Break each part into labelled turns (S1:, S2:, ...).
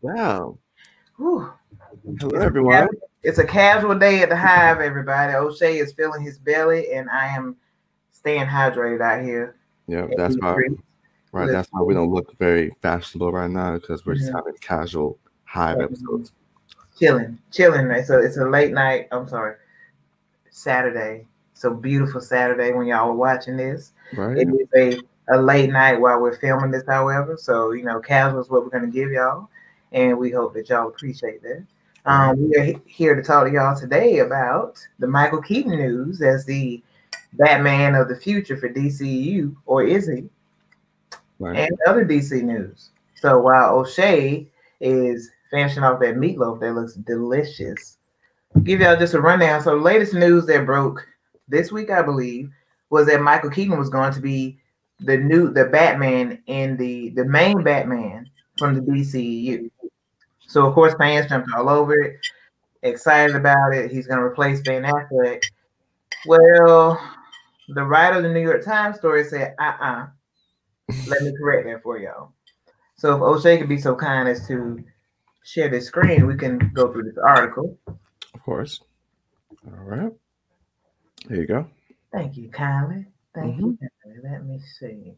S1: Wow.
S2: Whew.
S1: Hello, everyone.
S2: It's a casual day at the Hive, everybody. O'Shea is feeling his belly, and I am staying hydrated out here.
S1: Yeah,
S2: In
S1: that's
S2: these
S1: why.
S2: streets.
S1: Right, that's why we don't look very fashionable right now because we're just
S2: Mhm.
S1: having casual Hive episodes.
S2: Chilling. It's a late night. I'm sorry, Saturday. So beautiful Saturday when y'all are watching this.
S1: Right.
S2: It is a late night while we're filming this, however. So casual is what we're gonna give y'all, and we hope that y'all appreciate that. We are here to talk to y'all today about the Michael Keaton news as the Batman of the future for DCU, or is he?
S1: Right.
S2: And other DC news. So while O'Shea is finishing off that meatloaf that looks delicious, give y'all just a rundown. So the latest news that broke this week, I believe, was that Michael Keaton was going to be the Batman in the main Batman from the DCU. So of course fans jumped all over it, excited about it. He's going to replace Ben Affleck. Well, the writer of the New York Times story said, let me correct that for y'all. So if O'Shea could be so kind as to share the screen, we can go through this article.
S1: Of course. All right. Here you go.
S2: Thank you, kindly. Thank you, kindly. Let me see.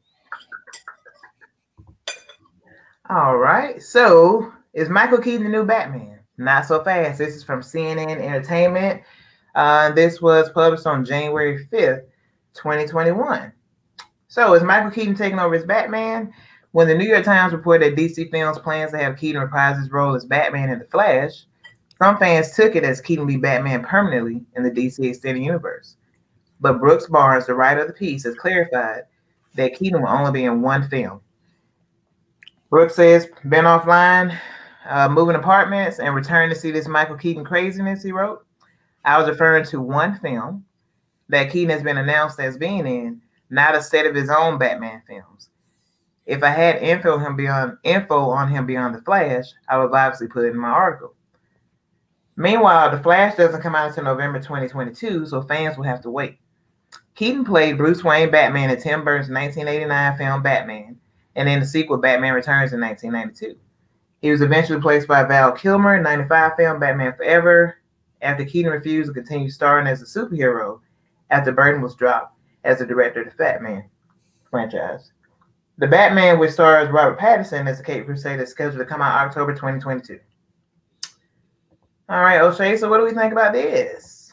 S2: All right. So is Michael Keaton the new Batman? Not so fast. This is from CNN Entertainment. This was published on January 5th, 2021. So is Michael Keaton taking over as Batman? When the New York Times reported that DC Films plans to have Keaton reprise his role as Batman in The Flash, some fans took it as Keaton will be Batman permanently in the DC Extended Universe. But Brooks Barnes, the writer of the piece, has clarified that Keaton will only be in one film. Brooks says, been offline, moving apartments, and returned to see this Michael Keaton craziness, he wrote. I was referring to one film that Keaton has been announced as being in, not a set of his own Batman films. If I had info on him beyond The Flash, I would obviously put it in my article. Meanwhile, The Flash doesn't come out until November 2022, so fans will have to wait. Keaton played Bruce Wayne Batman in Tim Burton's 1989 film Batman, and in the sequel Batman Returns in 1992. He was eventually replaced by Val Kilmer in 1995 film Batman Forever, after Keaton refused to continue starring as a superhero after Burton was dropped as the director of the Batman franchise. The Batman, which stars Robert Pattinson as the Caped Crusader, is scheduled to come out October 2022. All right, O'Shea, so what do we think about this?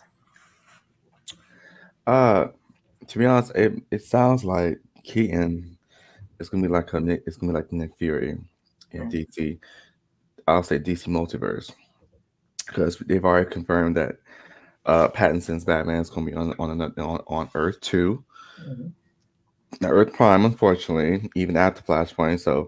S1: To be honest, it sounds like Keaton is gonna be like Nick Fury in DC. I'll say DC Multiverse because they've already confirmed that Pattinson's Batman is gonna be on Earth 2. Now, Earth Prime, unfortunately, even after Flashpoint. So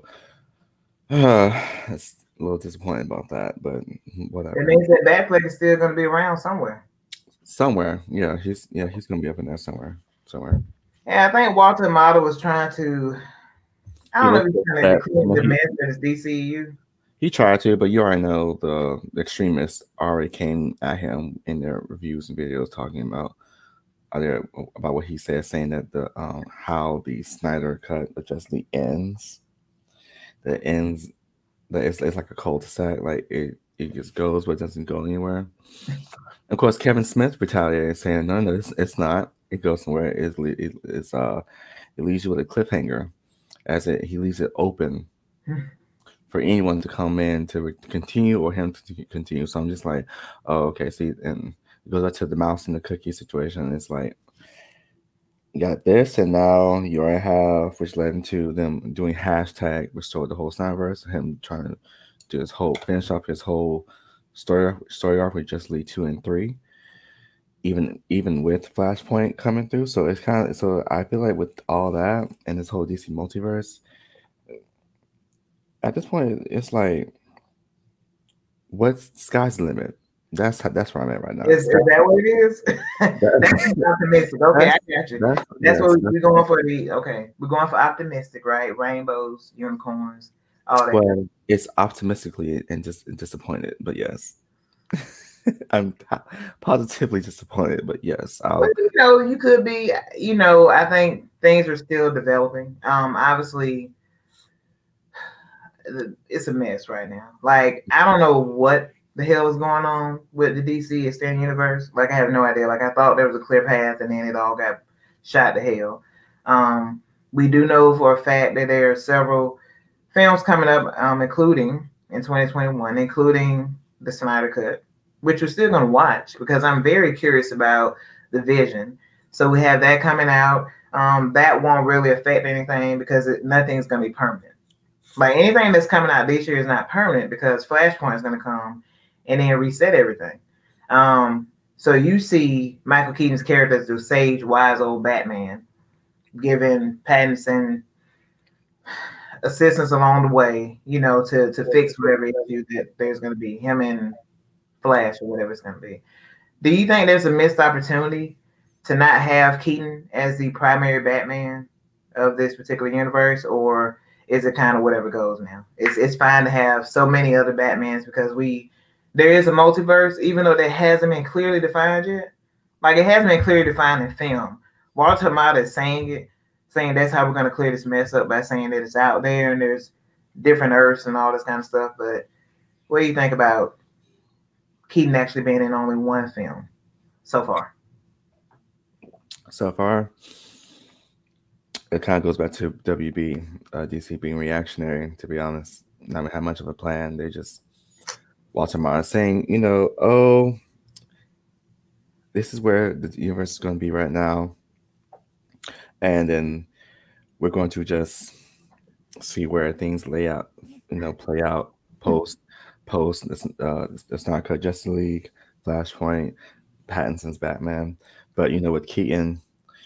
S1: it's a little disappointed about that, but whatever.
S2: It means that Batfleck is still going to be around somewhere.
S1: Somewhere, yeah, he's gonna be up in there somewhere.
S2: Yeah, I think Walter Amato was trying to. I don't know if he's trying to the mess that is DCU.
S1: He tried to, but you already know the extremists already came at him in their reviews and videos talking about what he said, saying that the how the Snyder cut adjustly ends. That ends that it's like a cul-de-sac, like it just goes but doesn't go anywhere. Of course, Kevin Smith retaliated, saying, "No, it's not. It goes somewhere. It leaves you with a cliffhanger, he leaves it open for anyone to come in to continue or him to continue." So I'm just like, oh, okay. See, and it goes back to the mouse and the cookie situation. It's like you got this, and now you already have, which led into them doing hashtag restore the whole Snyderverse, him trying to do finish off his whole story arc with Justice League 2 and 3, even with Flashpoint coming through. So it's kind of, so I feel like with all that and this whole DC multiverse, at this point it's like, what's sky's the limit? That's where I'm at right now.
S2: Is that what it is? That's optimistic. Okay, I got you. That's what we're going for. We're going for optimistic, right? Rainbows, unicorns, all that.
S1: Well, it's optimistically and just disappointed, but yes. I'm positively disappointed, but yes.
S2: But, you could be. I think things are still developing. Obviously, it's a mess right now. Like, I don't know what the hell is going on with the DC extended universe. Like, I have no idea. Like, I thought there was a clear path, and then it all got shot to hell. We do know for a fact that there are several films coming up, including in 2021, including the Snyder Cut, which we're still going to watch because I'm very curious about the Vision. So we have that coming out. That won't really affect anything because nothing's going to be permanent. Like, anything that's coming out this year is not permanent because Flashpoint is going to come and then reset everything. So you see Michael Keaton's character as the sage, wise old Batman, giving Pattinson assistance along the way, to fix whatever issue that there's going to be, him and Flash or whatever it's going to be. Do you think there's a missed opportunity to not have Keaton as the primary Batman of this particular universe, or is it kind of whatever goes now? It's fine to have so many other Batmans because there is a multiverse, even though that hasn't been clearly defined yet. Like, it hasn't been clearly defined in film. Walter Hamada is saying that's how we're going to clear this mess up, by saying that it's out there and there's different Earths and all this kind of stuff. But what do you think about Keaton actually being in only one film so far?
S1: So far, it kind of goes back to WB, DC being reactionary, to be honest. Not have much of a plan. They just, Walter Hamada saying, oh, this is where the universe is going to be right now. And then we're going to just see where things play out post the Snyder Cut, Justice League, Flashpoint, Pattinson's Batman. But with Keaton,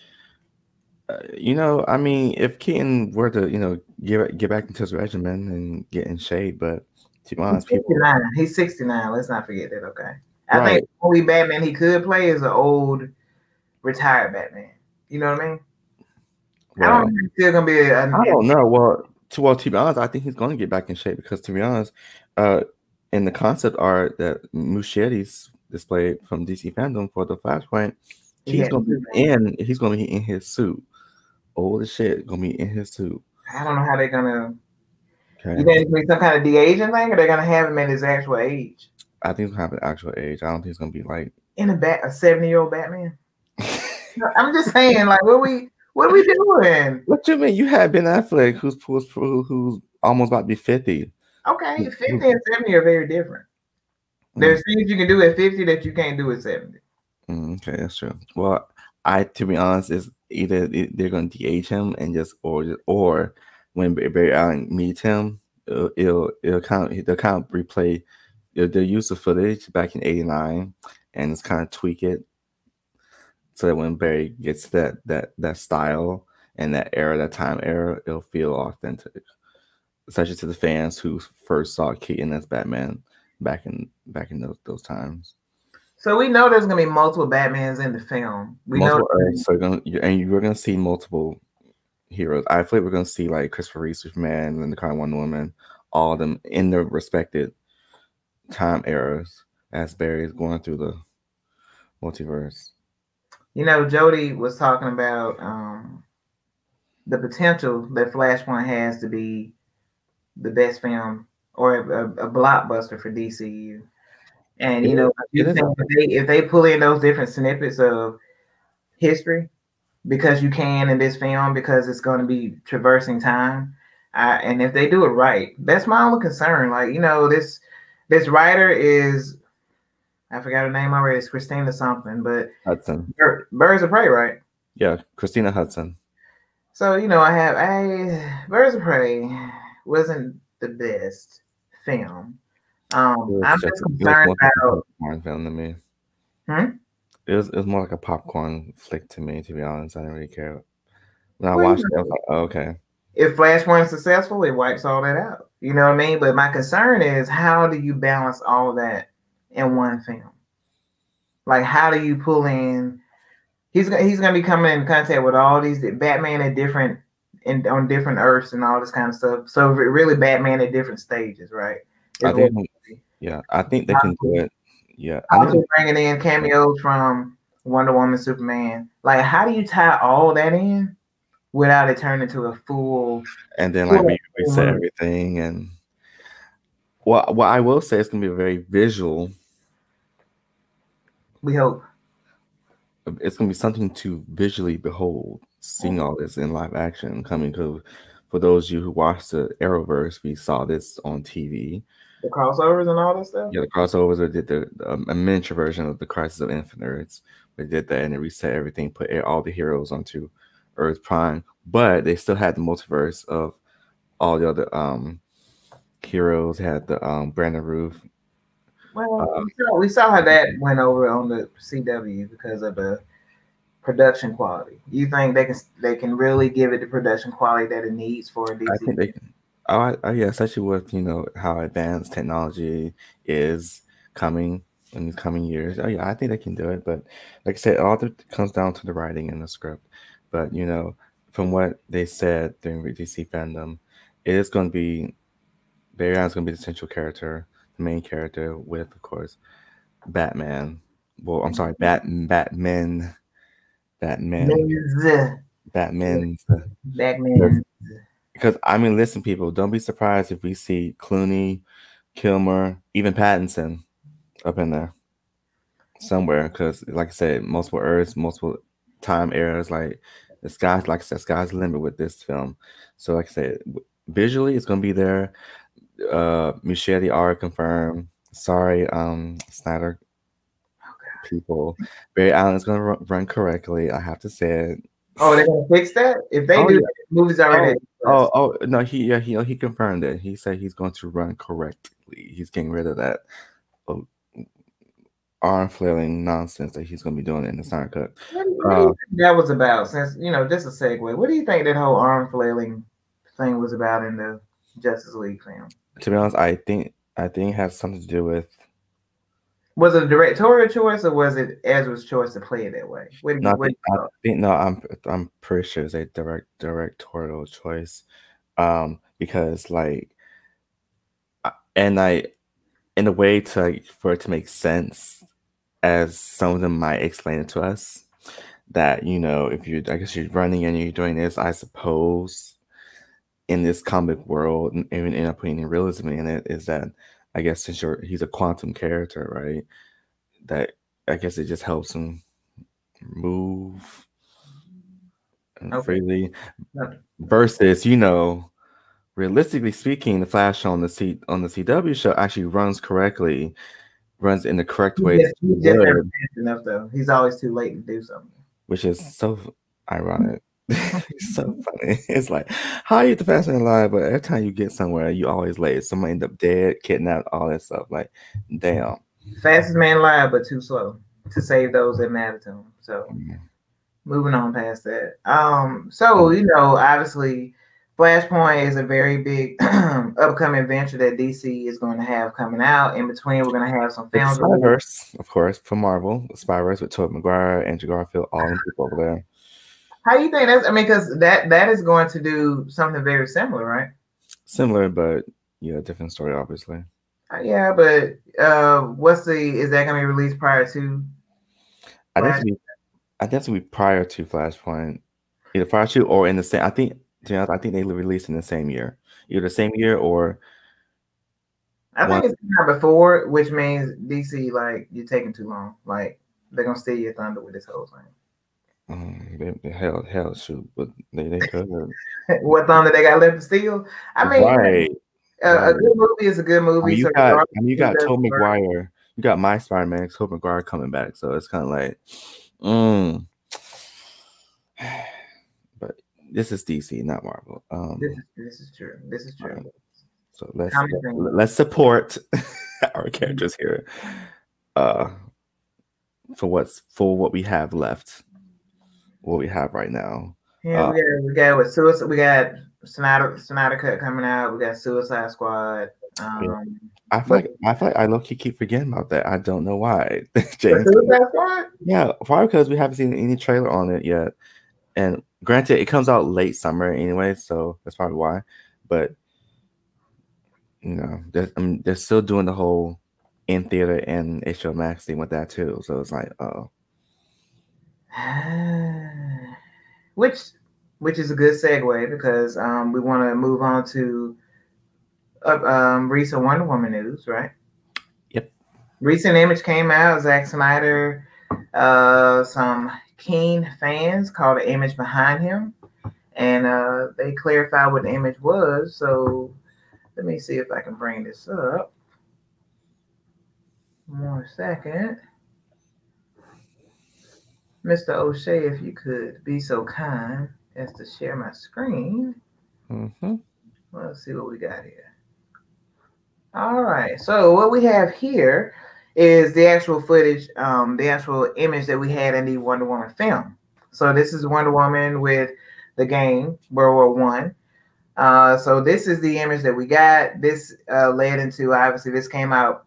S1: if Keaton were to get back into his regimen and get in shape, but to be honest,
S2: he's 69. Let's not forget that. Okay, I think the only Batman he could play is an old retired Batman. You know what I mean? Right. I don't think he's still gonna be.
S1: I don't know. Well, to be honest, I think he's going to get back in shape because, to be honest, in the concept art that Muschietti's displayed from DC Fandom for the Flashpoint, he's going to be in his suit. Old as shit, gonna be in his suit.
S2: I don't know how they're gonna. Okay. You think it's gonna be some kind of de-aging thing, or they're gonna have him at his actual age?
S1: I think he's gonna have an actual age. I don't think it's gonna be like
S2: in a 70-year-old Batman. I'm just saying, like, what are we doing?
S1: What you mean? You had Ben Affleck, who's almost about to be 50.
S2: Okay, 50 and 70 are very different. There's things you can do at 50 that you can't do at 70.
S1: Okay, that's true. Well, to be honest, is either they're going to de-age him and or when Barry Allen meets him, they'll kind of replay. They'll use the footage back in '89 and just kind of tweak it so that when Barry gets that style and that time era, it'll feel authentic, especially to the fans who first saw Keaton as Batman back in those times.
S2: So we know there's gonna be multiple Batmans in the film.
S1: You're gonna see multiple heroes. I feel like we're gonna see like Christopher Reeve, Superman, and the current Wonder Woman, all of them in their respected time eras as Barry is going through the multiverse.
S2: Jody was talking about the potential that Flashpoint has to be the best film or a blockbuster for DCU. And if they pull in those different snippets of history, because you can in this film, because it's going to be traversing time, and if they do it right, that's my only concern. Like, this writer is, I forgot her name already. It's Christina something, but
S1: Hudson.
S2: Birds of Prey, right?
S1: Yeah, Christina Hudson.
S2: So Birds of Prey wasn't the best film. I'm just concerned about
S1: popcorn film to me. It was more like a popcorn flick to me, to be honest. I didn't really care. When I watched it, I was like, oh, okay.
S2: If Flashpoint is successful, it wipes all that out. You know what I mean? But my concern is, how do you balance all of that in one film? Like, how do you pull in? He's gonna be coming in contact with all these Batman on different Earths and all this kind of stuff. So really, Batman at different stages, right?
S1: I think they can do it. Yeah,
S2: also bringing in cameos from Wonder Woman, Superman. Like, how do you tie all that in without it turning into a full?
S1: And then like reset everything, and Well, what I will say, it's gonna be a very visual.
S2: We hope.
S1: It's gonna be something to visually behold, seeing all this in live action coming. Because for those of you who watched the Arrowverse, we saw this on TV.
S2: The crossovers and all that stuff.
S1: Yeah, the crossovers. They did a miniature version of the Crisis of Infinite Earths. They did that and they reset everything, put all the heroes onto Earth Prime, but they still had the multiverse of all the other heroes. Had the Brandon Roof.
S2: Well, we saw how that went over on the CW because of the production quality. You think they can really give it the production quality that it needs for
S1: I
S2: DC?
S1: think they can. Yeah, especially with how advanced technology is coming in the coming years. Oh yeah, I think they can do it. But like I said, comes down to the writing and the script. But from what they said during the DC fandom, it is going to be Barry Allen's going to be the central character, the main character, with of course Batman. Well, I'm sorry, Batman,
S2: Men's,
S1: Batman.
S2: Batman.
S1: Because I mean, listen, people, don't be surprised if we see Clooney, Kilmer, even Pattinson up in there somewhere. Because, like I said, multiple Earths, multiple time eras. Like the sky's, like I said, sky's the limit with this film. So, like I said, visually, it's gonna be there. Muschietti are confirmed. Sorry, Snyder people. Barry Allen's gonna run correctly. I have to say it.
S2: Oh, they're gonna fix that? If they do,
S1: Yeah.
S2: the movie's already.
S1: No, he confirmed it. He said he's going to run correctly. He's getting rid of that arm flailing nonsense that he's going to be doing in the Snyder Cut.
S2: What do you think that was about? Since just a segue. What do you think that whole arm flailing thing was about in the Justice League film?
S1: To be honest, I think it has something to do with.
S2: Was it a directorial choice or was it Ezra's choice to play it that way?
S1: I'm pretty sure it's a directorial choice, because in a way for it to make sense, as some of them might explain it to us, that if I guess you're running and you're doing this, I suppose, in this comic world, and even end up putting realism in it, is that I guess since he's a quantum character, right? That I guess it just helps him move freely. Versus, realistically speaking, the Flash on the CW show actually runs in the correct way.
S2: He's just never fast enough, though. He's always too late to do something.
S1: Which is so ironic. It's so funny. It's like, how are you the fastest man alive? But every time you get somewhere, you always late. Someone end up dead, kidnapped, all that stuff. Like, damn.
S2: Fastest man alive, but too slow to save those that matter to him. So, moving on past that. So obviously, Flashpoint is a very big upcoming venture that DC is going to have coming out. In between, we're going to have some films.
S1: Spider-Verse, of course, for Marvel. Spider-Verse with Tobey Maguire, Andrew Garfield, all them people over there.
S2: How do you think that's? I mean, because that is going to do something very similar, right?
S1: Similar, but different story, obviously.
S2: Yeah, but is that going to be released prior to?
S1: I think it'll be prior to Flashpoint, either prior to or in the same. I think they released in the same year, either the same year or.
S2: I think it's before, which means DC, like, you're taking too long. Like, they're gonna steal your thunder with this whole thing.
S1: Hell, shoot, but they could.
S2: What thunder they got left to steal? I mean,
S1: right.
S2: A good movie is a good movie.
S1: You got Tobey Maguire. You got my Spider-Man, Tobey Maguire coming back, so it's kind of like, But this is DC, not Marvel.
S2: This is true. This is true.
S1: So let's support our characters here. For what we have left, what we have right now.
S2: Yeah, we got with Suicide. We got Snyder Cut coming out. We got Suicide Squad.
S1: I feel like I low-key keep forgetting about that. I don't know why.
S2: James. Suicide Squad?
S1: Yeah, probably because we haven't seen any trailer on it yet. And granted, it comes out late summer anyway, so that's probably why. But they're still doing the whole in theater and HBO Max thing with that too. So it's like,
S2: which is a good segue because we want to move on to recent Wonder Woman news, right?
S1: Yep.
S2: Recent image came out. Zack Snyder, some keen fans called the image behind him, and they clarified what the image was. So let me see if I can bring this up. 1 second. Mr. O'Shea, if you could be so kind as to share my screen.
S1: Mm-hmm.
S2: Let's see what we got here. All right. So what we have here is the actual footage, the actual image that we had in the Wonder Woman film. So this is Wonder Woman with the game World War One. So this is the image that we got. This led into, obviously this came out.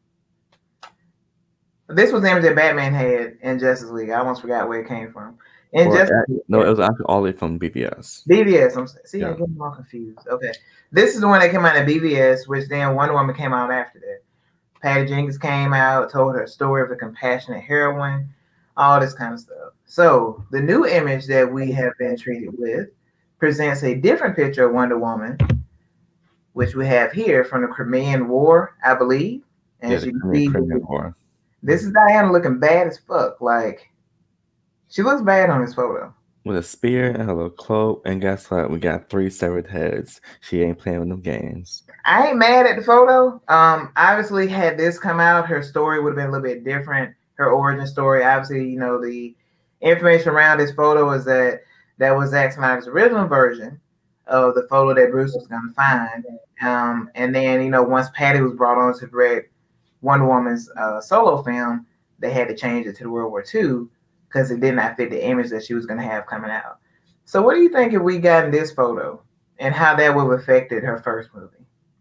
S2: This was the image that Batman had in Justice League. I almost forgot where it came from. In
S1: Well,
S2: Justice
S1: no, it was actually all the way from BVS.
S2: BVS.
S1: Yeah.
S2: I'm getting more confused. Okay, this is the one that came out of BVS, which then Wonder Woman came out after that. Patty Jenkins came out, told her story of a compassionate heroine, all this kind of stuff. So the new image that we have been treated with presents a different picture of Wonder Woman, which we have here from the Crimean War, I believe. And
S1: Yeah,
S2: as
S1: the
S2: you can see,
S1: Crimean War.
S2: this is Diana looking bad as fuck. Like, she looks bad on this photo.
S1: With a spear and a little cloak, and guess what? We got 3 severed heads. She ain't playing with them games.
S2: I ain't mad at the photo. Obviously, had this come out, her story would have been a little bit different. Her origin story, obviously, you know, the information around this photo is that was Zack Snyder's original version of the photo that Bruce was going to find. And then, you know, once Patty was brought on to direct Wonder Woman's solo film, they had to change it to the World War II because it did not fit the image that she was going to have coming out. So what do you think if we got in this photo and how that would have affected her first movie?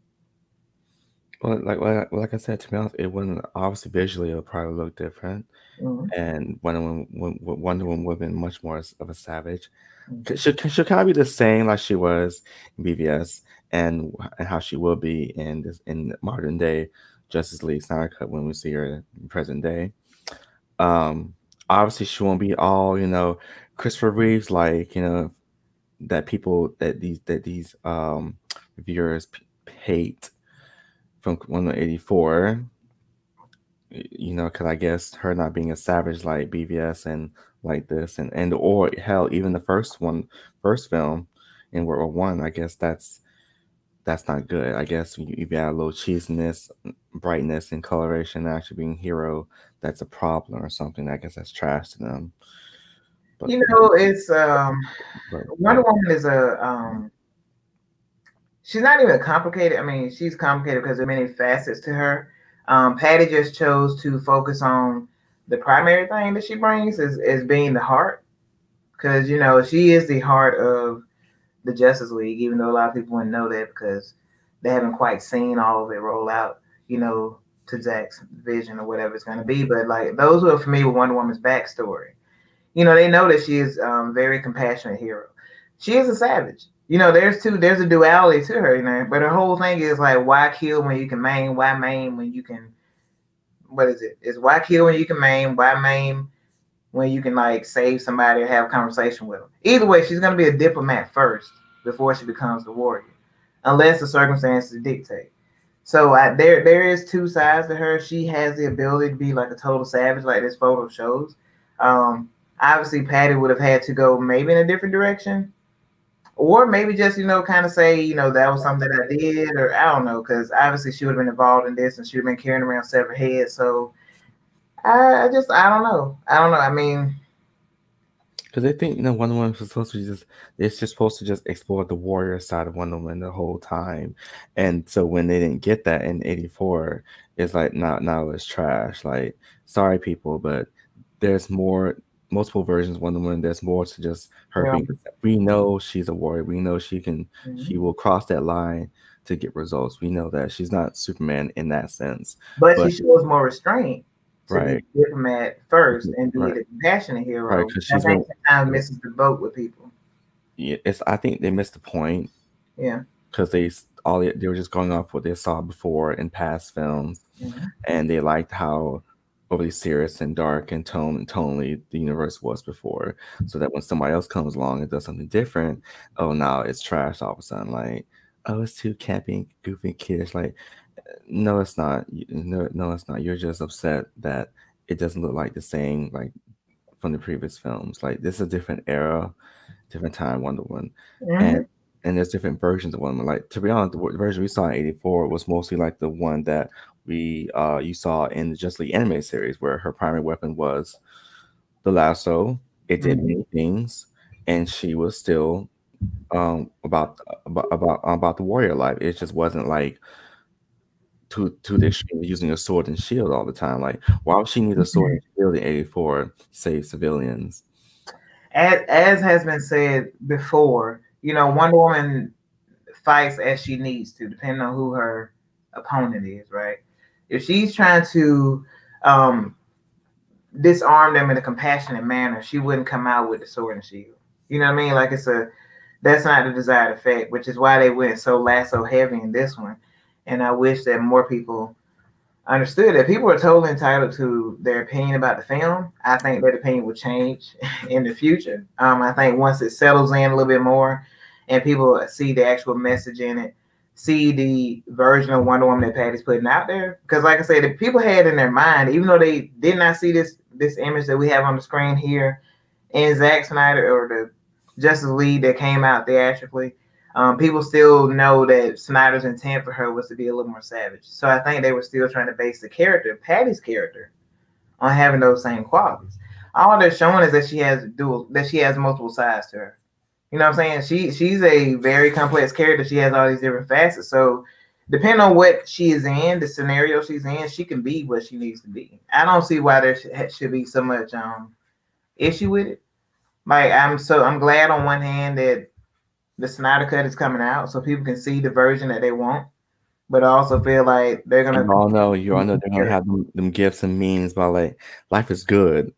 S1: Well, like I said, to be honest, it wouldn't, obviously visually it would probably look different, and Wonder Woman would have been much more of a savage. She'll kind of be the same like she was in BVS, and how she will be in modern day Justice League Snyder Cut when we see her in present day. Obviously she won't be all, you know, Christopher Reeves, like, you know, that these reviewers hate from 184, you know, because I guess her not being a savage like BVS and like this, and or hell, even the first film in World War One, I guess that's not good. I guess if you add a little cheesiness, brightness, and coloration, actually being hero, that's a problem or something. I guess that's trash to them.
S2: But, you know, it's Wonder Woman is she's not even complicated. I mean, she's complicated because there are many facets to her. Patty just chose to focus on the primary thing that she brings is being the heart, because, you know, she is the heart of the Justice League, even though a lot of people wouldn't know that because they haven't quite seen all of it roll out, you know, to Zack's vision or whatever it's going to be. But like those who are familiar with Wonder Woman's backstory, you know, they know that she is a very compassionate hero. She is a savage. You know, there's a duality to her, you know, but her whole thing is like, why kill when you can maim? Why maim when you can, what is it? It's why kill when you can maim? Why maim when you can, like, save somebody or have a conversation with them? Either way, she's going to be a diplomat first before she becomes the warrior, unless the circumstances dictate. So there is 2 sides to her. She has the ability to be like a total savage, like this photo shows. Obviously, Patty would have had to go maybe in a different direction, or maybe just, you know, kind of say, you know, that was something that I did, or I don't know, because obviously she would have been involved in this and she would have been carrying around severed heads. So I don't know. I mean,
S1: because they think, you know, Wonder Woman was supposed to it's just supposed to just explore the warrior side of Wonder Woman the whole time, and so when they didn't get that in '84, it's like now it's trash. Like, sorry people, but there's multiple versions of Wonder Woman. There's more to just her being. We know she's a warrior. We know she will cross that line to get results. We know that she's not Superman in that sense,
S2: but she shows more restraint.
S1: Right,
S2: be a diplomat first and be the compassionate hero. Right, because she's sometimes misses the boat with people.
S1: Yeah, I think they missed the point.
S2: Yeah,
S1: because they were just going off what they saw before in past films, and they liked how overly serious and dark and tonally the universe was before. So that when somebody else comes along and does something different, oh, now it's trash all of a sudden. Like, oh, it's too campy, goofy, kiddish. Like, no, it's not. No, it's not. You're just upset that it doesn't look like the same like from the previous films. Like, this is a different era, different time Wonder Woman, and
S2: Mm-hmm.
S1: there's different versions of Wonder Woman. Like, to be honest, the version we saw in '84 was mostly like the one that we you saw in the Just League anime series, where her primary weapon was the lasso. It did
S2: Mm-hmm.
S1: many things, and she was still about the warrior life. It just wasn't like to the extreme of using a sword and shield all the time. Like, why would she need a sword and shield in '84 to save civilians?
S2: As has been said before, Wonder Woman fights as she needs to, depending on who her opponent is, right? If she's trying to um, disarm them in a compassionate manner, she wouldn't come out with the sword and shield. You know what I mean? Like, that's not the desired effect, which is why they went so lasso heavy in this one. And I wish that more people understood that people are totally entitled to their opinion about the film. I think that opinion will change in the future. I think once it settles in a little bit more and people see the actual message in it, see the version of Wonder Woman that Patty's putting out there. Because like I said, the people had in their mind, even though they did not see this image that we have on the screen here in Zack Snyder or the Justice League that came out theatrically, people still know that Snyder's intent for her was to be a little more savage. So I think they were still trying to base the character, Patty's character, on having those same qualities. All they're showing is that she has multiple sides to her. You know what I'm saying? She's a very complex character. She has all these different facets. So depending on what she is in, the scenario she's in, she can be what she needs to be. I don't see why there should be so much issue with it. Like, I'm glad on one hand that the Snyder Cut is coming out so people can see the version that they want, but I also feel like they're gonna.
S1: You all know they're gonna have them gifts and memes about like life is good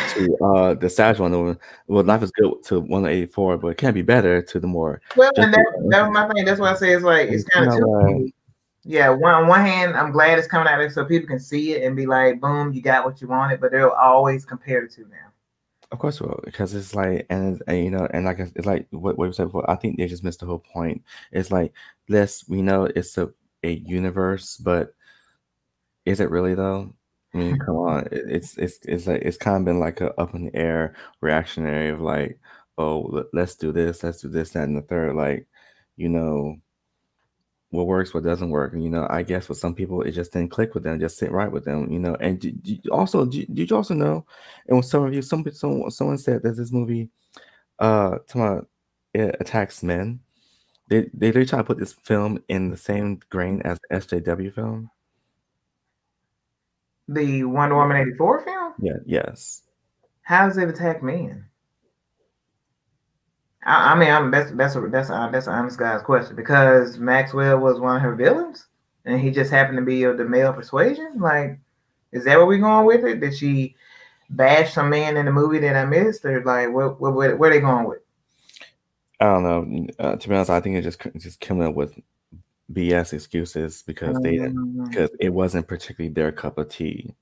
S1: to the Savage Wonder. Well, life is good to 184, but it can't be better to the more.
S2: Well, and that's my thing. That's why I say it's like it's kind of too. Yeah, on one hand, I'm glad it's coming out there so people can see it and be like, boom, you got what you wanted, but they'll always compare the two now.
S1: Of course, will, because it's like, and like it's like what we said before. I think they just missed the whole point. It's like, we know it's a universe, but is it really though? I mean, come on, it's like it's kind of been like a up in the air reactionary of like, oh, let's do this, that, and the third. Like, what works, what doesn't work. And I guess for some people it just didn't click with them, just sit right with them. And did you also know? And with some of you, someone said that this movie, it attacks men. They try to put this film in the same grain as the SJW film.
S2: The Wonder Woman 84 film?
S1: Yeah. Yes.
S2: How does it attack men? I mean, that's an honest guy's question, because Maxwell was one of her villains, and he just happened to be of the male persuasion. Like, is that where we're going with it? Did she bash some men in the movie that I missed, or like where are they going with?
S1: I don't know. To be honest, I think it just coming up with BS excuses because because it wasn't particularly their cup of tea.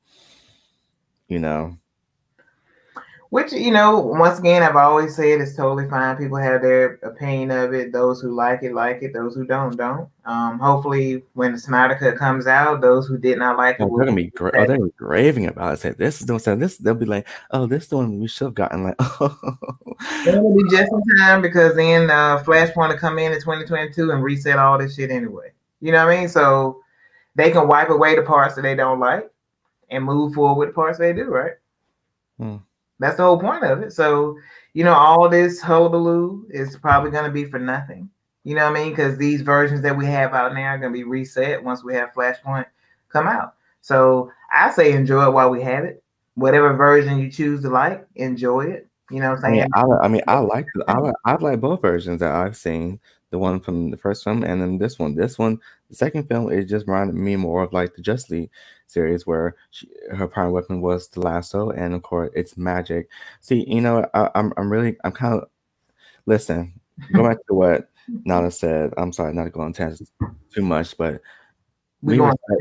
S2: Which, once again, I've always said it's totally fine. People have their opinion of it. Those who like it, like it. Those who don't. Hopefully, when the Snyder Cut comes out, those who did not like it will
S1: they're gonna be raving about it. Say this is doing this. They'll be like, oh, this is the one we should have gotten. Like,
S2: it'll be just in time, because then Flashpoint will come in 2022 and reset all this shit anyway. You know what I mean? So they can wipe away the parts that they don't like and move forward with the parts they do, right? That's the whole point of it. So, all this hullabaloo is probably going to be for nothing. You know what I mean? Because these versions that we have out now are going to be reset once we have Flashpoint come out. So I say enjoy it while we have it. Whatever version you choose to like, enjoy it. You know what I'm saying?
S1: I like both versions that I've seen. The one from the first film and then this one. The second film, it just reminded me more of like the Just League series, where her primary weapon was the lasso, and of course it's magic. See, I'm kind of listen. Go back to what Nana said. I'm sorry, not to go on tangents too much, but we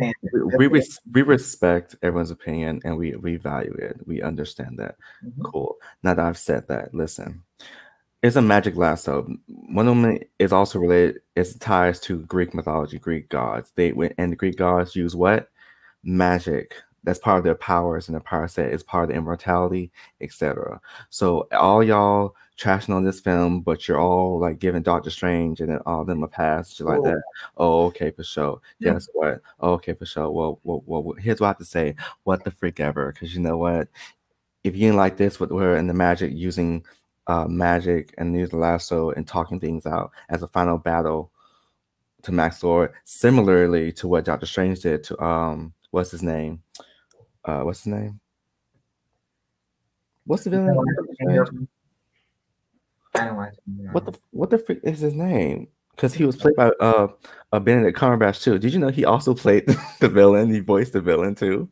S1: respect everyone's opinion and we value it. We understand that. Cool. Now that I've said that, listen. It's a magic lasso. One of them is also related. It ties to Greek mythology, Greek gods. And the Greek gods use what? Magic. That's part of their powers and their power set. It's part of the immortality, etc. So all y'all trashing on this film, but you're all like giving Doctor Strange and then all of them a pass, shit like that. Oh, okay, for sure. Guess what? Oh, okay, for sure. Well, here's what I have to say. What the freak ever? Because you know what? If you didn't like this, with her and the magic using magic and use the lasso and talking things out as a final battle to Max Lord, similarly to what Doctor Strange did to what's his name? What's his name? What's the villain? What the freak is his name? Because he was played by Benedict Cumberbatch too. Did you know he also played the villain? He voiced the villain too.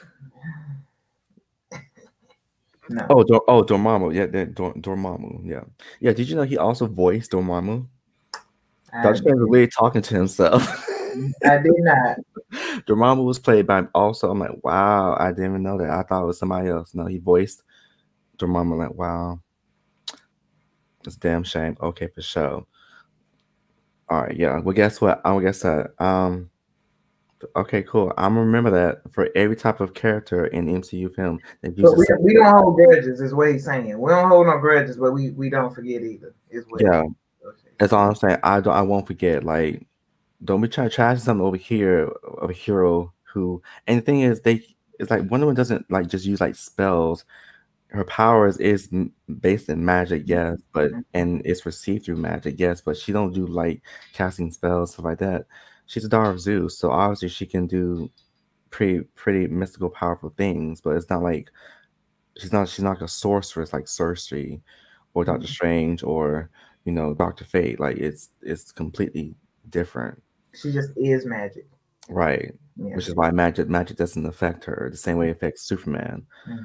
S2: No.
S1: Oh, Dormammu. Yeah, Dormammu. Yeah. Did you know he also voiced Dormammu? Dr. Strange was really talking to himself.
S2: I did not.
S1: Dormammu was played by also. I'm like, wow, I didn't even know that. I thought it was somebody else. No, he voiced Dormammu. Like, wow, it's a damn shame. Okay, for sure. All right, yeah. Well, guess what? I guess that. Okay, cool. I'm gonna remember that for every type of character in the MCU film.
S2: But we don't hold grudges, is what he's saying. We don't hold no grudges, but we don't forget either. Is what
S1: that's all I'm saying. I won't forget. Like, don't be trying to trash something over here of a hero who. And the thing is, it's like Wonder Woman doesn't like just use like spells. Her powers is based in magic, yes, but and it's received through magic, yes, but she don't do like casting spells, stuff like that. She's a daughter of Zeus, so obviously she can do pretty mystical, powerful things, but it's not like she's not like a sorceress like Cersei or Doctor Strange or Dr. Fate. Like it's completely different.
S2: She just is magic,
S1: right? Yeah. Which is why magic doesn't affect her the same way it affects Superman.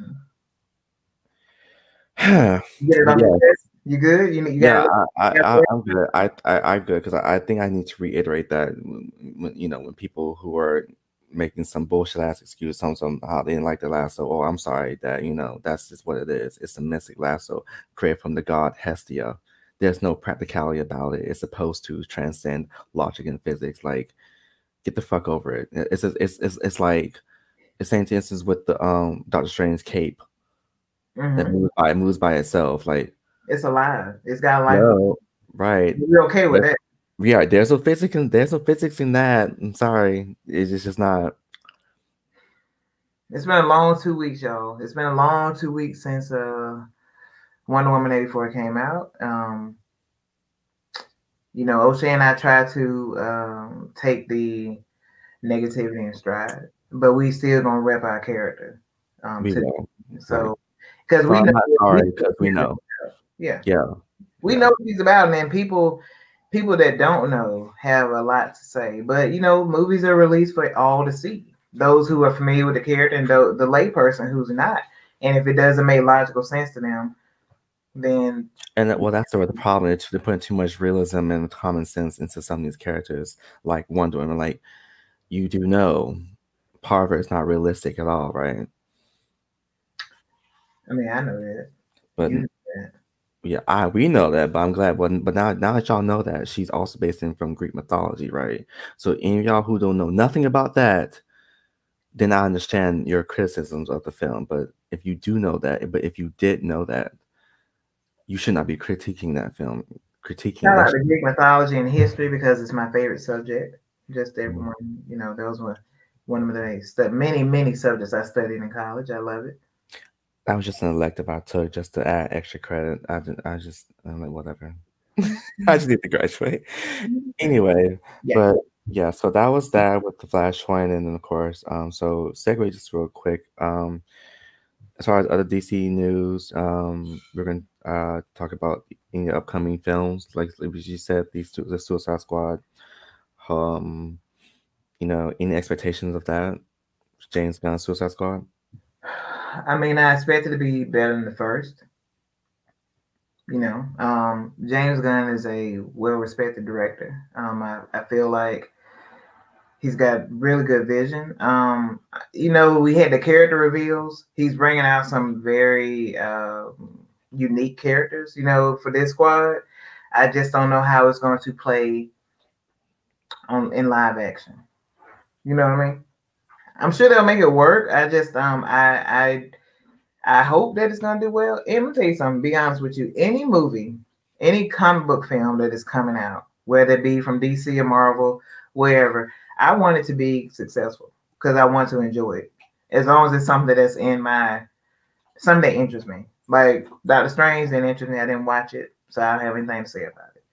S2: You get it on your chest? You good? You
S1: yeah, I'm good. I'm good because I think I need to reiterate that when people who are making some bullshit ass excuse somehow they didn't like the lasso. Oh, I'm sorry that that's just what it is. It's a mystic lasso created from the god Hestia. There's no practicality about it. It's supposed to transcend logic and physics. Like, get the fuck over it. It's like the same instance with the Doctor Strange cape. That moves by itself. Like,
S2: it's alive. It's got life.
S1: No, right.
S2: You're okay with that?
S1: Yeah, there's no physics in that. I'm sorry. It's just not.
S2: It's been a long 2 weeks, y'all. It's been a long 2 weeks since Wonder Woman 84 came out. O'Shea and I tried to take the negativity in stride, but we still gonna rep our character.
S1: We know.
S2: So, because we
S1: know.
S2: Yeah.
S1: Yeah.
S2: We know what he's about, and then people that don't know have a lot to say. But movies are released for all to see. Those who are familiar with the character and the layperson who's not. And if it doesn't make logical sense to them, then
S1: that's where the problem is. They're putting too much realism and common sense into some of these characters, like Wonder Woman. Like, you do know part of it is not realistic at all, right?
S2: I mean, I know that.
S1: But yeah, we know that, but I'm glad. But now that y'all know that, she's also based from Greek mythology, right? So any of y'all who don't know nothing about that, then I understand your criticisms of the film. But if you do know that, but if you did know that, you should not be critiquing that film.
S2: Shout out to Greek mythology and history because it's my favorite subject. Just everyone, those were one of the many subjects I studied in college. I love it.
S1: That was just an elective I took just to add extra credit. I'm like, whatever. I just need to graduate. Anyway, but yeah, so that was that with the Flashpoint, and then of course, so segue just real quick. As far as other DC news, we're gonna talk about any upcoming films, like you said, the Suicide Squad. Any expectations of that? James Gunn's Suicide Squad?
S2: I mean, I expect it to be better than the first. James Gunn is a well-respected director. I feel like he's got really good vision. We had the character reveals. He's bringing out some very unique characters, for this squad. I just don't know how it's going to play in live action. You know what I mean? I'm sure they'll make it work. I just I hope that it's gonna do well. And I'm gonna tell you something, be honest with you. Any movie, any comic book film that is coming out, whether it be from DC or Marvel, wherever, I want it to be successful because I want to enjoy it. As long as it's something that's something that interests me. Like Doctor Strange didn't interest me. I didn't watch it, so I don't have anything to say about it.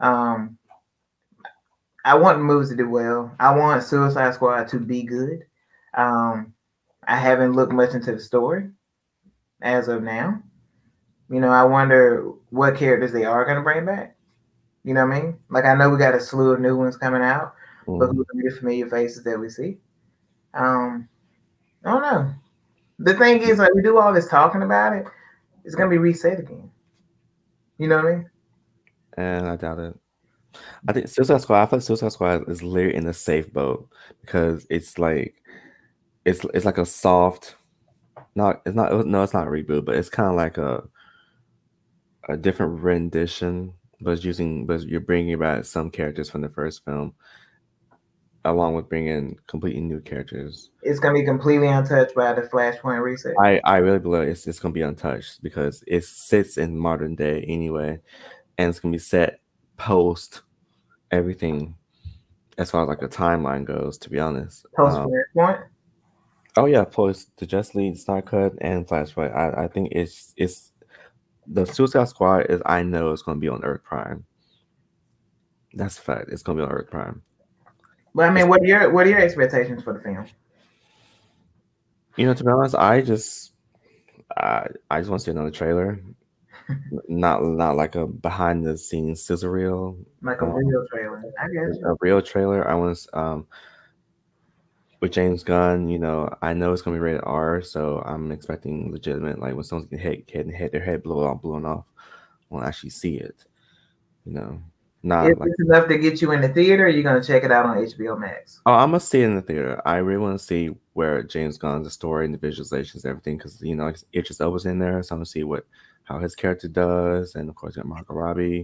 S2: I want the movies to do well. I want Suicide Squad to be good. I haven't looked much into the story as of now. I wonder what characters they are going to bring back. You know what I mean? Like, I know we got a slew of new ones coming out, but who are the familiar faces that we see? I don't know. The thing is, like, we do all this talking about it, it's going to be reset again. You know what I mean?
S1: And I doubt it. I think Suicide Squad. I feel like Suicide Squad is literally in a safe boat because it's like it's like a soft. It's not a reboot, but it's kind of like a different rendition, but you're bringing back some characters from the first film, along with bringing completely new characters.
S2: It's gonna be completely untouched by the Flashpoint reset.
S1: I really believe it's gonna be untouched because it sits in modern day anyway, and it's gonna be set post everything as far as like a timeline goes. To be honest,
S2: Post Flashpoint.
S1: Oh yeah, post the Just League, Star Cut, and Flashpoint. I think it's the Suicide Squad is I know it's gonna be on Earth Prime. That's a fact. It's gonna be on Earth Prime.
S2: But I mean, what are your expectations for the film?
S1: To be honest, I just want to see another trailer, not like a behind the scenes sizzle reel,
S2: like a real trailer. I guess
S1: a real trailer. I want to with James Gunn. I know it's gonna be rated R, so I'm expecting legitimate. Like when someone's getting their head blown off, I want to actually see it. Not
S2: if it's enough to get you in the theater, you're gonna check it out on HBO Max.
S1: Oh, I'm gonna see it in the theater. I really want to see where James Gunn's story and the visualizations, everything, because Idris Elba's in there, so I'm gonna see how his character does, and of course, you got Margot Robbie.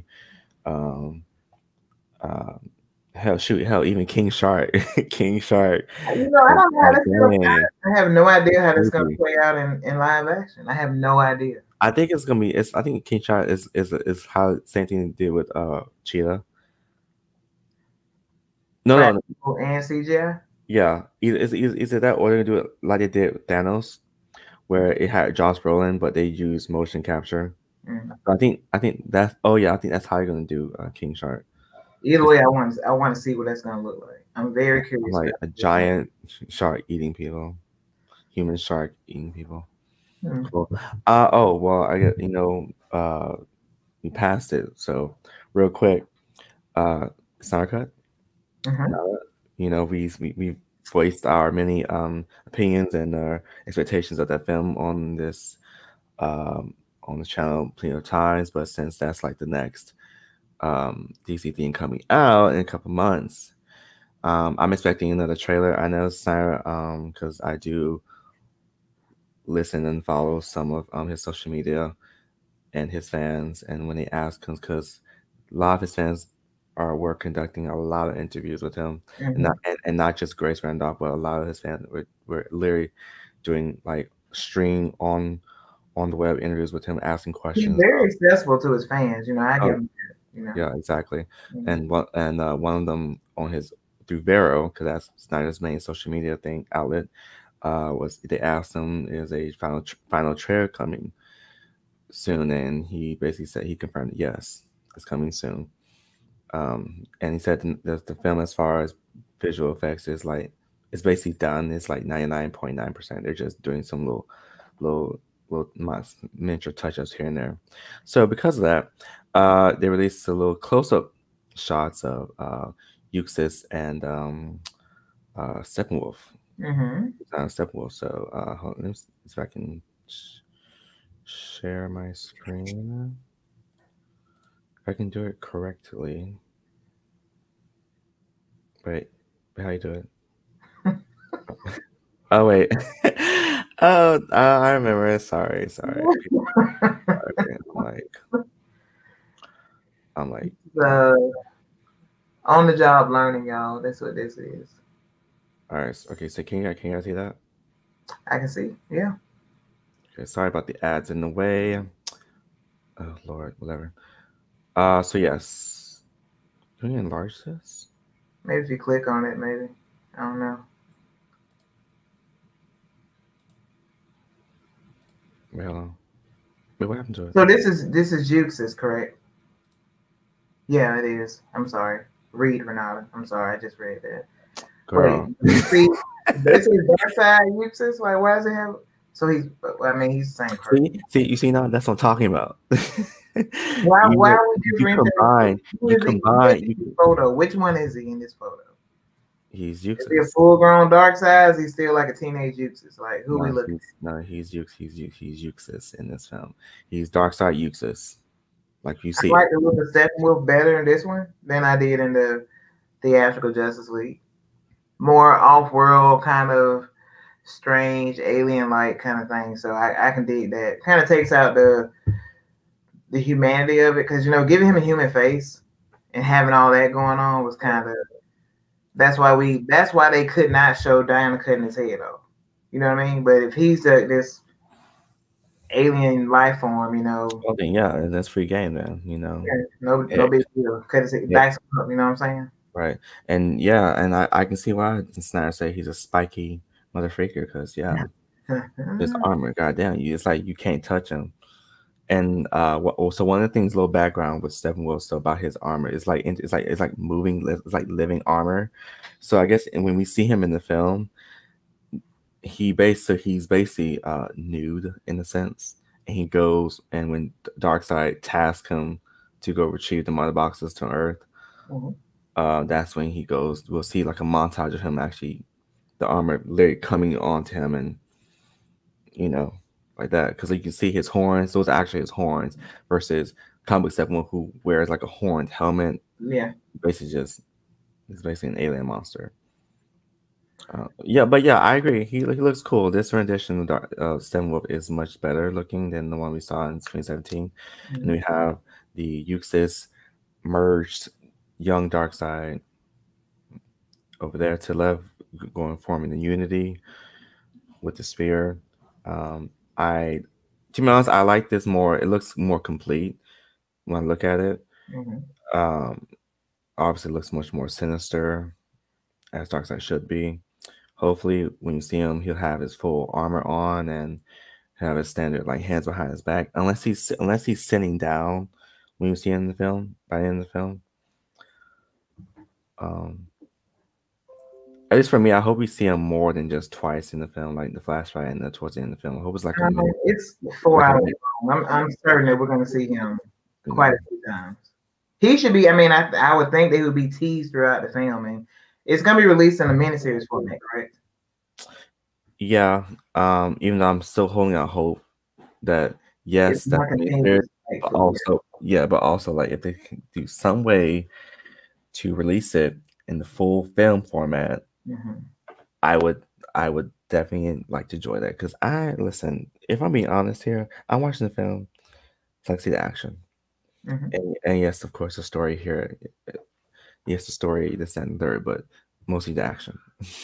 S1: Hell, even King Shark. King Shark.
S2: I don't know how that's gonna. I have no idea how that's gonna play out in live action. I have no idea.
S1: I think it's gonna be. I think King Shark is how same thing they did with Cheetah. No.
S2: And CGI.
S1: Yeah, either that or they're gonna do it like they did with Thanos, where it had Josh Brolin, but they used motion capture. So I think that's. Oh yeah, I think that's how you're gonna do King Shark.
S2: Either way, I want to see what that's gonna look like. I'm very curious.
S1: Like a giant shark eating people, human shark eating people. Cool. Oh well, I get we passed it. So real quick, Star Cut. We voiced our many opinions and expectations of that film on this on the channel plenty of times. But since that's like the next DC thing coming out in a couple months, I'm expecting another trailer. I know Sarah, because I do listen and follow some of his social media and his fans, and when they ask him, because a lot of his fans were conducting a lot of interviews with him, and not just Grace Randolph, but a lot of his fans were literally doing like stream on the web interviews with him, asking questions.
S2: He's very accessible to his fans, I give him that,
S1: Yeah, exactly. And one of them on his through Vero, because that's Snyder's main social media outlet, was they asked him, is a final trailer coming soon, and he basically said he confirmed yes, it's coming soon. And he said the film, as far as visual effects, is like it's basically done. It's like 99.9%. They're just doing some little miniature touch-ups here and there. So because of that, they released a little close-up shots of Eustace and Steppenwolf. Steppenwolf. So let me see if I can share my screen. If I can do it correctly. Wait, how you do it? Oh wait. Oh, I remember. Sorry. I'm like,
S2: on the job learning, y'all. That's what this is.
S1: all right. Okay, so can you see that?
S2: I can see. Yeah.
S1: Okay, sorry about the ads in the way. Oh Lord, whatever. So yes, can you enlarge this?
S2: Maybe if you click on it, maybe. I don't know.
S1: Wait, hold on. Wait, what happened to it?
S2: So this is Jukes, correct? Yeah, it is. I'm sorry. Read, Renata. I'm sorry. I just read that.
S1: Girl.
S2: Wait, see, this is that side Jukes. Like, why does it have? So he's. I mean, he's the same person.
S1: See, you see now. That's what I'm talking about.
S2: Why would you
S1: combine? You combine.
S2: Photo. Which one is he in this photo?
S1: He's
S2: Is he a full-grown dark side? He's still like a teenage Euxis. Like who we looking?
S1: No, he's Euxis in this film. He's dark side Euxis. Like you see.
S2: I like the look of Steppenwolf better in this one than I did in the theatrical Justice League. More off-world, kind of strange, alien-like kind of thing. So I can dig that. Kind of takes out the humanity of it, because giving him a human face and having all that going on was kind of. That's why they could not show Diana cutting his head off. You know what I mean? But if he's this alien life form,
S1: well, then, yeah, that's free game then,
S2: Yeah, no big deal. Cut his head, backs him up, you know what I'm saying?
S1: Right. And yeah, and I can see why Snyder say he's a spiky motherfucker, because this armor, goddamn, it's like you can't touch him. And so one of the things, little background with Steppenwolf, so about his armor, it's like moving, it's like living armor. So I guess when we see him in the film, he's basically nude in a sense, and he goes, and when Darkseid tasks him to go retrieve the mother boxes to Earth, that's when he goes. We'll see like a montage of him actually, the armor literally coming onto him, and like that, because you can see his horns. Those are actually his horns, versus comic Steppenwolf, who wears like a horned helmet.
S2: Yeah,
S1: he's basically an alien monster. Yeah, but yeah, I agree. He looks cool. This rendition of Steppenwolf is much better looking than the one we saw in 2017. And we have the Euxis merged young Darkseid over there to left, going forming the Unity with the spear. To be honest, I like this more. It looks more complete when I look at it. Obviously, it looks much more sinister, as Darkseid should be. Hopefully, when you see him, he'll have his full armor on and have his standard like hands behind his back. Unless he's sitting down when you see him in the film. By the end of the film, at least for me, I hope we see him more than just twice in the film, like the flashback and towards the end of the film. I hope it's like
S2: it's 4 hours long. I'm certain that we're going to see him quite a few times. He should be. I mean, I would think they would be teased throughout the film, and it's going to be released in a miniseries format, correct?
S1: Yeah. Even though I'm still holding out hope that yes, but also like if they can do some way to release it in the full film format, I would definitely like to enjoy that, because if I'm being honest here, I'm watching the film so I can see the action. And yes, of course, the story here. Yes, the story, this and third, but mostly the action.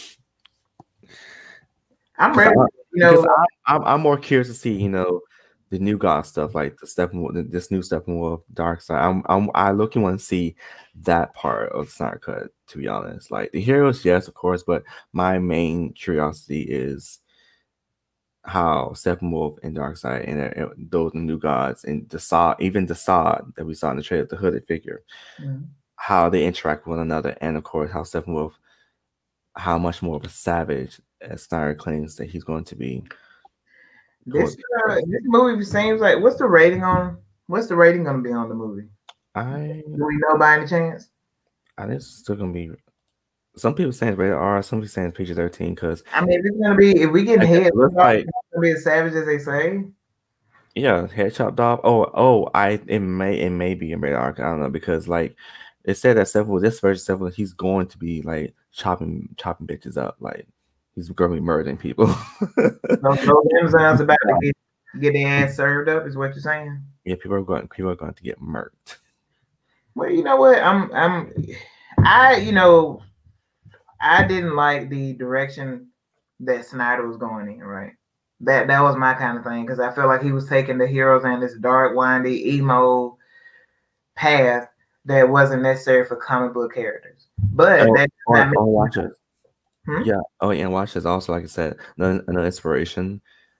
S2: I'm ready.
S1: I'm more curious to see, the new God stuff, like this new Steppenwolf, Darkseid. I looking want to see that part of the Snyder Cut. To be honest, like the heroes, yes, of course, but my main curiosity is how Steppenwolf and Darkseid and those new gods and even Desaad that we saw in the trailer, the hooded figure, how they interact with one another, and of course how Steppenwolf, how much more of a savage as Snyder claims that he's going to be.
S2: This movie seems like what's the rating going to be on the movie? Do we know by any chance?
S1: I think it's still gonna be. Some people saying it's rated R, some people saying it's PG-13. Because
S2: I mean, it's gonna be, if we get head, it's gonna be as savage as they say.
S1: Yeah, head chopped off. It may be in rated R. I don't know, because like it said that this version he's going to be like chopping bitches up, like he's going to be murdering people.
S2: No Amazon's about to get Get their ass served up is what you're saying.
S1: Yeah, people are going to get murked.
S2: Well, you know what? I didn't like the direction that Snyder was going in. Right. That was my kind of thing because I felt like he was taking the heroes in this dark, windy, emo path that wasn't necessary for comic book characters. But that
S1: watch it. Yeah. Oh, and watch this also. Like I said, another inspiration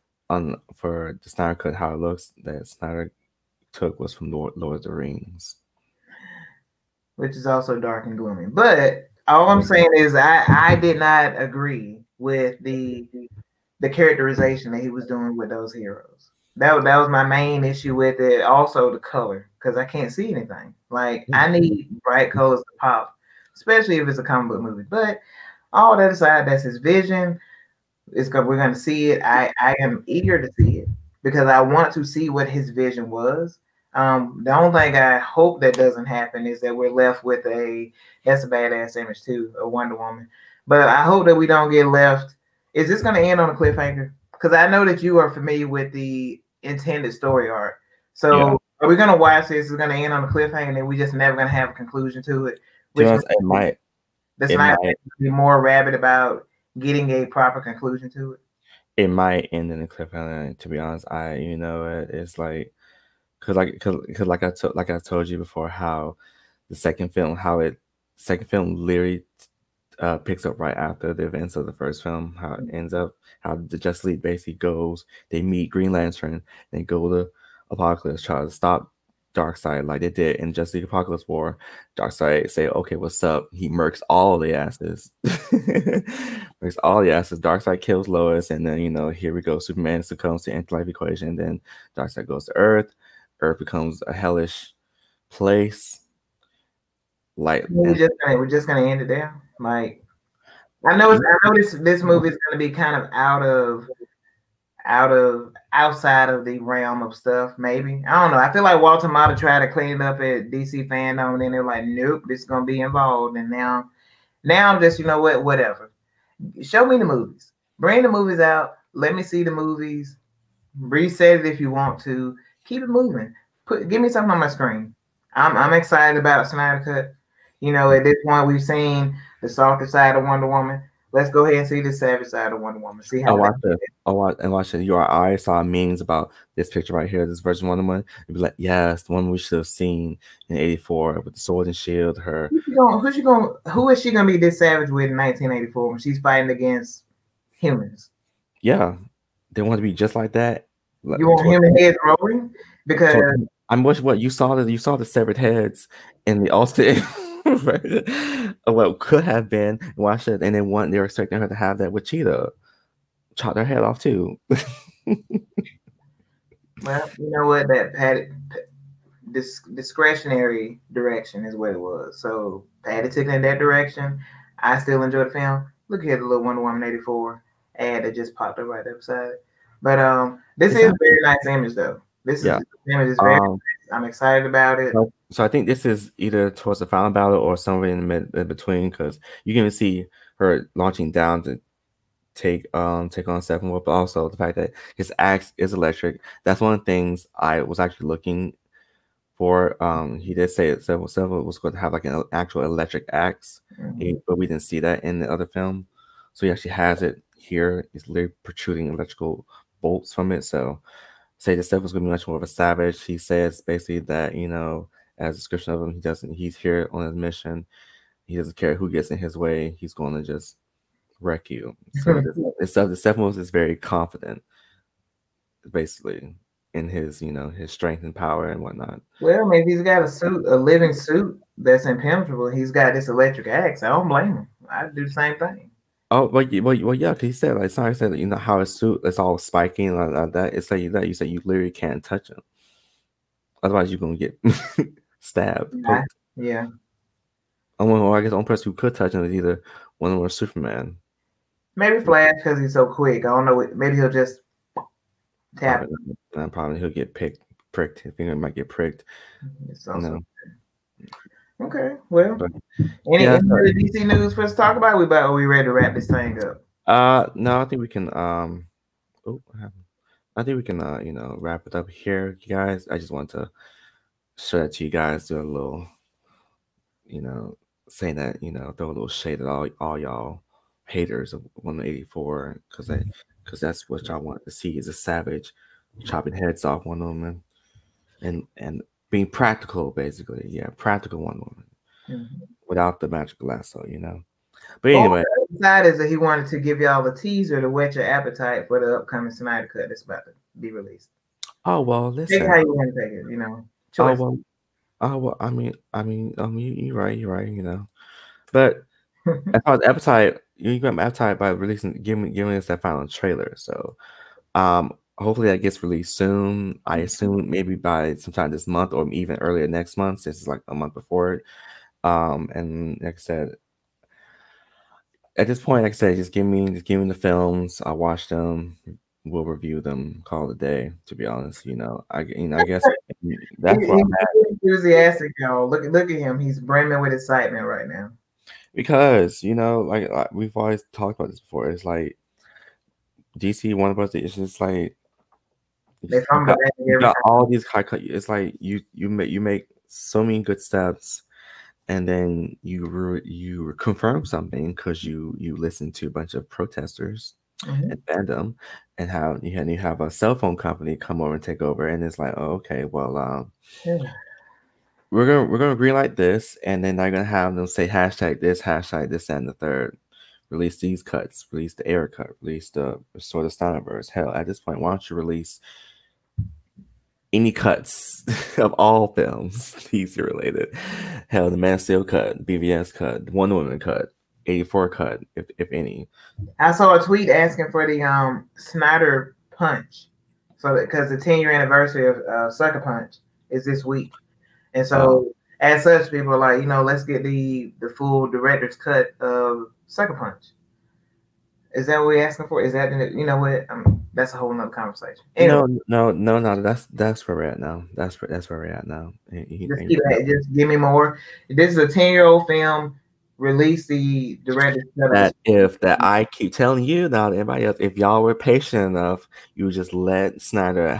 S1: for the Snyder Cut, how it looks that Snyder took was from Lord of the Rings,
S2: which is also dark and gloomy. But all I'm saying is I did not agree with the characterization that he was doing with those heroes. That was my main issue with it. Also the color, because I can't see anything. Like I need bright colors to pop, especially if it's a comic book movie. But all that aside, that's his vision. We're gonna see it. I am eager to see it because I want to see what his vision was. The only thing I hope that doesn't happen is that we're left with that's a badass image too, a Wonder Woman. But I hope that we don't get left. Is this going to end on a cliffhanger? Because I know that you are familiar with the intended story arc. So are we going to watch this? It's going to end on a cliffhanger, and we just never going to have a conclusion to it. Which
S1: it might.
S2: That's not be more rabid about getting a proper conclusion to it.
S1: It might end in a cliffhanger. To be honest, it's like. Cause like I told you before, how the second film literally picks up right after the events of the first film. How it ends up, how the Justice League basically goes. They meet Green Lantern, they go to Apocalypse, try to stop Darkseid like they did in Justice League Apocalypse War. Darkseid say, "Okay, what's up?" He murks all the asses. Murks all the asses. Darkseid kills Lois, and then here we go. Superman succumbs to anti-life equation, and then Darkseid goes to Earth. Earth becomes a hellish place. Like
S2: we're just gonna end it there. Like I know this movie is gonna be kind of outside of the realm of stuff. Maybe I don't know. I feel like Walter Mata tried to clean it up at DC Fandom, and then they're like, nope, this is gonna be involved. And now I'm just whatever. Show me the movies. Bring the movies out. Let me see the movies. Reset it if you want to. Keep it moving. Give me something on my screen. I'm excited about Snyder Cut. At this point, we've seen the softer side of Wonder Woman. Let's go ahead and see the savage side of Wonder Woman. See how
S1: watch it. I saw memes about this picture right here, this version of Wonder Woman. It'd be like, yes, the one we should have seen in '84 with the sword and shield. Her.
S2: Who is she gonna be this savage with in 1984 when she's fighting against humans?
S1: Yeah, they want to be just like that.
S2: You want human heads rolling? Because
S1: I'm what you saw the severed heads in the alternate what could have been. Watch it, and then they were expecting her to have that with Cheetah, chop their head off too.
S2: Well, you know what, that discretionary direction is what it was. So Patty took in that direction. I still enjoy the film. Look at the little Wonder Woman 84 ad that just popped up right there beside it. But this is a very nice image though. This image is very nice. I'm excited about it.
S1: So I think this is either towards the final battle or somewhere in between, because you can even see her launching down to take on Steppenwolf, but also the fact that his axe is electric. That's one of the things I was actually looking for. He did say that Steppenwolf was going to have like an actual electric axe, but we didn't see that in the other film. So he actually has it here. He's literally protruding electrical bolts from it. So say the stuff was going to be much more of a savage. He says basically that, as a description of him, he's here on his mission. He doesn't care who gets in his way. He's going to just wreck you. So the Steppenwolf is very confident, basically, in his, his strength and power and whatnot.
S2: Well, maybe he's got a living suit that's impenetrable. He's got this electric axe. I don't blame him. I'd do the same thing.
S1: Oh, well, yeah. He said, like, Sonic said, how his suit is all spiking like that. It's like that. You say you literally can't touch him, otherwise you're gonna get stabbed.
S2: Yeah.
S1: I guess the only person who could touch him is either Wonder Woman or Superman.
S2: Maybe Flash because he's so quick. I don't know. Maybe he'll just tap.
S1: Probably he'll get pricked. His finger might get pricked.
S2: Okay, well, any DC news for us to talk about? Are we ready to wrap this thing up?
S1: No, I think we can. What happened? I think we can wrap it up here, you guys. I just want to show that to you guys, do a little saying that throw a little shade at all y'all haters of 184 because that's what y'all want to see is a savage chopping heads off one woman and being practical, basically. Yeah, practical one woman without the magic lasso, But anyway,
S2: the side is that he wanted to give y'all a teaser to whet your appetite for the upcoming Snyder Cut that's about to be released.
S1: Oh well, listen.
S2: Take how you want to take it, Choice.
S1: Oh well. I mean, you're right. But as far as appetite, you got my appetite by giving us that final trailer. So, hopefully that gets released soon. I assume maybe by sometime this month or even earlier next month, since it's like a month before it. And like I said, at this point, like I said, just give me the films. I'll watch them. We'll review them. Call it a day. To be honest, I guess that's what I'm at.
S2: Enthusiastic, y'all. Look at him. He's brimming with excitement right now.
S1: Because like we've always talked about this before. It's like DC, Warner Bros. It's just like you got all these high cut. It's like you make so many good steps. And then you confirm something because you listen to a bunch of protesters and fandom, and you have a cell phone company come over and take over, and it's like, oh, okay, well, we're gonna greenlight this, and then they're gonna have them say hashtag this, and the third, release these cuts, release the air cut, release the sort of Steinerverse. Hell, at this point, why don't you release any cuts of all films DC related? Hell, the Man of Steel cut, BVS cut, Wonder Woman cut, 84 cut, if any.
S2: I saw a tweet asking for the Snyder Punch, so because the 10-year anniversary of Sucker Punch is this week, and so as such, people are like, let's get the full director's cut of Sucker Punch. Is that what we're asking for? Is that what? That's a whole nother conversation.
S1: Anyway. No. That's where we're at now. That's where we're at now.
S2: Just give me more. This is a 10-year-old film. Release the director's cut.
S1: I keep telling you now, to everybody else, if y'all were patient enough, you would just let Snyder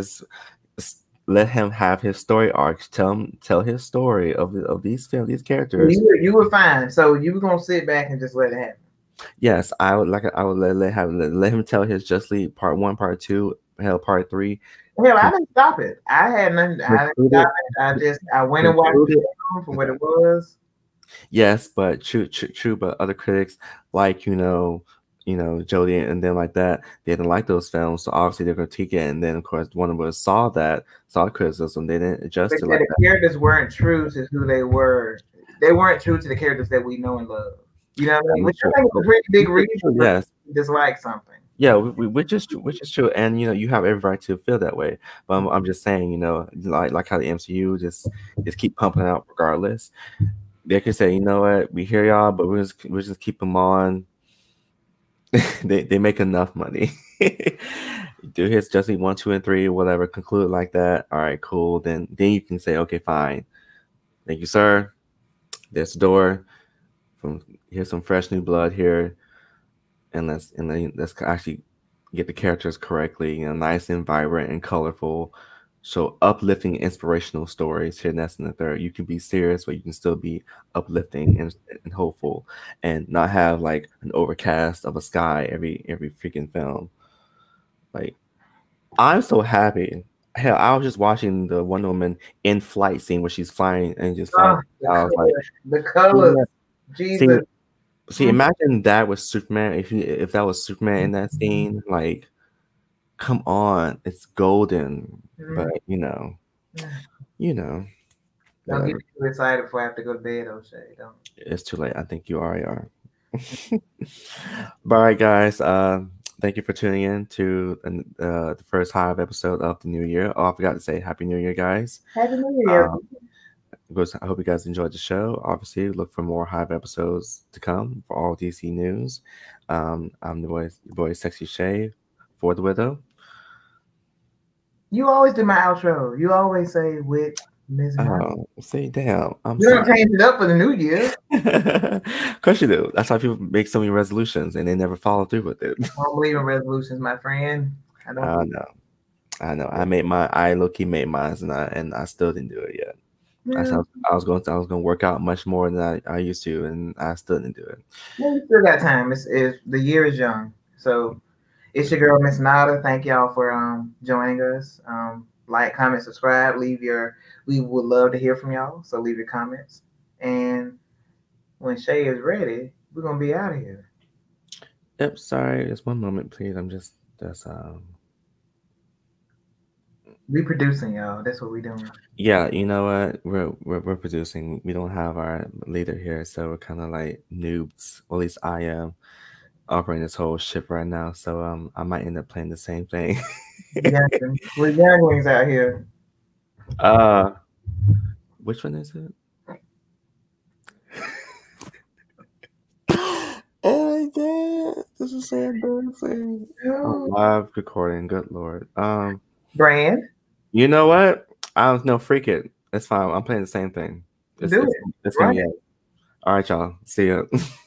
S1: let him have his story arcs. Tell his story of these films, these characters.
S2: You were fine. So you were gonna sit back and just let it happen.
S1: Yes, I would let him tell his Just League Part 1, Part 2, hell, Part 3.
S2: Hell, I didn't stop it. I had nothing. I didn't stop it. I went and watched it for what it was.
S1: Yes, but true. But other critics, like Jody and then like that, they didn't like those films, so obviously they're gonna critique it. And then of course Warner Bros. saw the criticism, they didn't adjust it. Like
S2: the characters weren't true to who they were. They weren't true to the characters that we know and love. You know what I mean? Which I think is a pretty big reason to dislike something.
S1: Yeah, which is true, and you have every right to feel that way. But I'm just saying, like how the MCU just keep pumping out regardless. They can say, you know what, we hear y'all, but we'll just keep them on. they make enough money. Do his Just League 1, 2, and 3, whatever, conclude like that. All right, cool. Then you can say, okay, fine. Thank you, sir. There's the door. Here's some fresh new blood here, and let's actually get the characters correctly, nice and vibrant and colorful. So uplifting, inspirational stories here. That's in the third. You can be serious, but you can still be uplifting and hopeful, and not have like an overcast of a sky every freaking film. Like, I'm so happy. Hell, I was just watching the Wonder Woman in flight scene where she's flying and just flying. I was like,
S2: the colors. Jesus.
S1: See, imagine that was Superman. If that was Superman in that scene, like, come on, it's golden. But
S2: Don't get too excited before I have to go to bed, O'Shea. Don't.
S1: It's too late. I think you already are. But all right, guys. Thank you for tuning in to the first Hive episode of the new year. Oh, I forgot to say Happy New Year, guys.
S2: Happy New Year.
S1: I hope you guys enjoyed the show. Obviously, look for more Hive episodes to come for all DC news. I'm the boy Sexy Shay for the Widow.
S2: You always do my outro. You always say with Ms.
S1: Oh, see, damn.
S2: You don't change it up for the new year.
S1: Of course you do. That's why people make so many resolutions and they never follow through with it.
S2: I don't believe in resolutions, my friend. I don't.
S1: know. I know. I low-key made mine, and I still didn't do it yet.
S2: Yeah.
S1: I was going to work out much more than I used to, and I still didn't do it.
S2: Well, we still got time. It's the year is young. So it's your girl, Miss Nada. Thank y'all for joining us. Like, comment, subscribe, we would love to hear from y'all. So leave your comments. And when Shay is ready, we're gonna be out of here.
S1: Yep, sorry, just one moment, please.
S2: We producing, y'all. That's what we doing.
S1: Yeah, you know what? We're producing. We don't have our leader here, so we're kind of like noobs. Or at least I am operating this whole ship right now. So I might end up playing the same thing.
S2: We're younglings out here.
S1: Which one is it? Oh my god, this is so embarrassing. Oh, live recording, good lord.
S2: Brand.
S1: You know what? I don't know. Freak it. It's fine. I'm playing the same thing. It's
S2: Do it.
S1: gonna be it. All right, y'all. See ya.